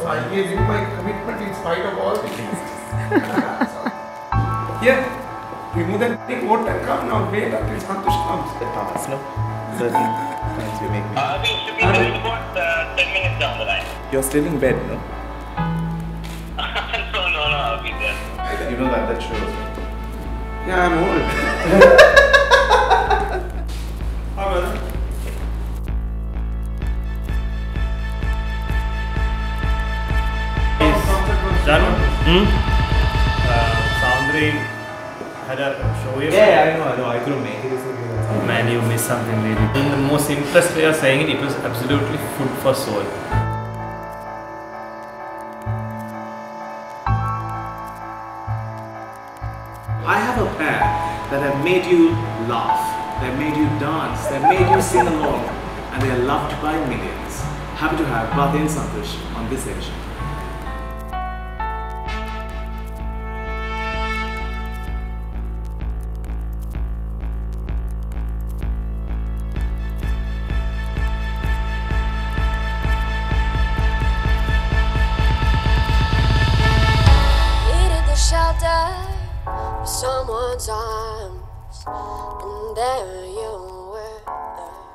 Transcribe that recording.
So I gave him my commitment in spite of all the things. Here, remove that thing, vote and come now. Wait until Santosh comes. The task, no? Certain times you make me. We should be doing about 10 minutes down the line. You're still in bed, no? No, I'll be there. You know that shows. Yeah, I'm old. How about it? Danu? Soundry had a show here. Yeah, I know. I couldn't make it. Man, you missed something really. And the most simplest way of saying it was absolutely food for soul. I have a band that have made you laugh, that have made you dance, that have made you sing along, and they are loved by millions. Happy to have Bhati and Santosh on this edition. Shelter of someone's arms, and there you were.